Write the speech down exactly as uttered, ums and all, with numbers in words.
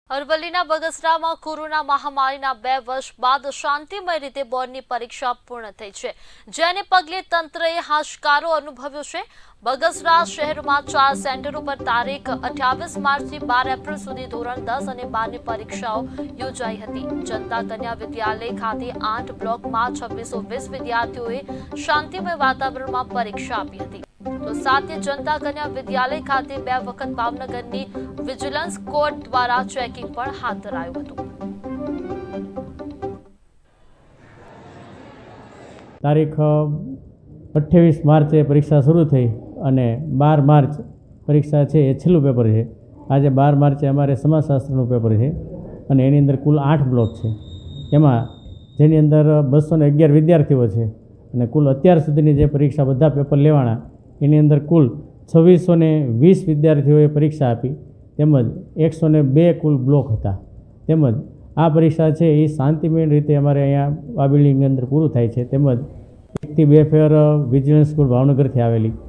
અરવલ્લીના બગસરામાં કોરોના મહામારીના બે વર્ષ બાદ શાંતિમય રીતે બોર્ડની પરીક્ષા પૂર્ણ થઈ છે, જેને પગલે તંત્રએ હાશકારો અનુભવ્યો છે। બગસરા શહેરમાં ચાર સેન્ટરો પર તારીખ અઠ્યાવીસ માર્ચથી બાર એપ્રિલ સુધી ધોરણ દસ અને બારની પરીક્ષાઓ યોજાઈ હતી। જનતા કન્યા વિદ્યાલય ખાતે આઠ બ્લોકમાં છવ્વીસો વીસ વિદ્યાર્થીઓએ શાંતિમય વાતાવરણમાં પરીક્ષા આપી હતી। તો સાથે જનતા કન્યા વિદ્યાલય ખાતે બે વખત ભાવનગરની વિજિલન્સ કોર્ટ દ્વારા ચેકિંગ પણ હાથ ધરાયું હતું। તારીખ અઠ્યાવીસ માર્ચે પરીક્ષા શરૂ થઈ અને બાર માર્ચ પરીક્ષા છે એ છેલ્લું પેપર છે। આજે બાર માર્ચે અમારે સમાજશાસ્ત્રનું પેપર છે અને એની અંદર કુલ આઠ બ્લોક છે, એમાં જેની અંદર બસો ને અગિયાર વિદ્યાર્થીઓ છે અને કુલ અત્યાર સુધીની જે પરીક્ષા બધા પેપર લેવાના એની અંદર કુલ છવ્વીસો ને વીસ વિદ્યાર્થીઓએ પરીક્ષા આપી, તેમજ એકસો ને બે કુલ બ્લોક હતા। તેમજ આ પરીક્ષા છે એ શાંતિમય રીતે અમારે અહીંયા આ બિલ્ડિંગની અંદર પૂરું થાય છે। તેમજ એકથી બે ફેર વિજિલન્સ સ્કૂલ ભાવનગરથી આવેલી